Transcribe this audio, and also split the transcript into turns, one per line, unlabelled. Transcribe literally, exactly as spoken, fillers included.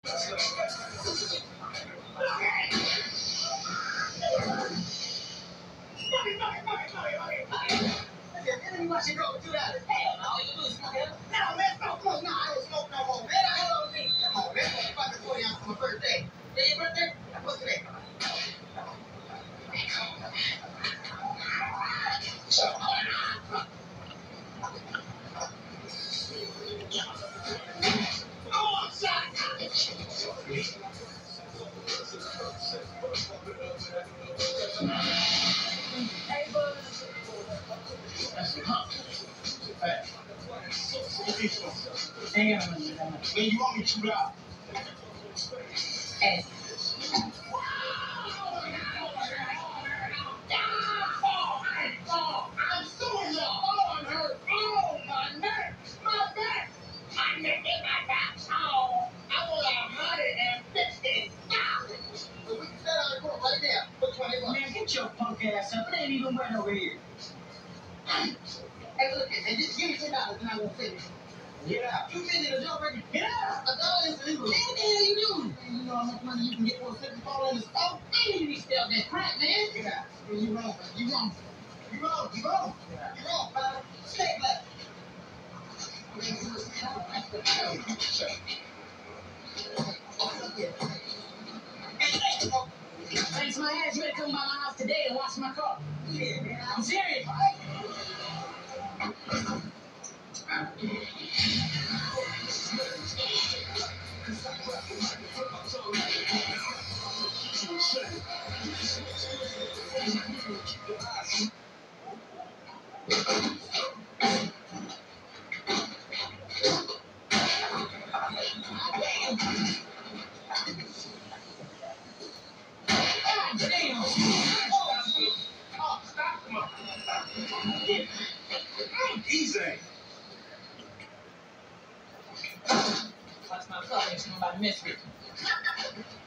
Watch it go do that. Hell no, you lose smoke. No, man, smoke, smoke. No, I don't smoke no more. Man, I don't need. Come on, man. I'm about to forty ounce for my birthday. Yeah, your birthday? What's today? Oh, shot. Hey, bud. That's the hump. Hey. Damn, man. When you want me to shoot out? Hey. I'm suing y'all. Oh, I'm hurt. Oh, my neck. My back. My neck and my back. Oh, I want a hundred and fifty dollars. So we can settle out of court right now for twenty bucks. Man, get your punk ass up. It ain't even right over here. Hey, look, man, just give me ten dollars and I won't finish. Get out. You been in a job ready? Get out. A dollar is illegal. Man, what the hell you doing? Man, you know how much money you can get for a second fall in the stove? Man, you need to stay up that crap, man. Get out. Man, you wrong, man. You wrong. You wrong. You wrong. Yeah. You wrong, pal. Stay black. Thanks my ass. You better come by my house today and wash my car. Yeah, man. I'm serious. Damn. Oh, stop. Come on. Yeah. Easy. Watch my car. Ain't somebody mess with me.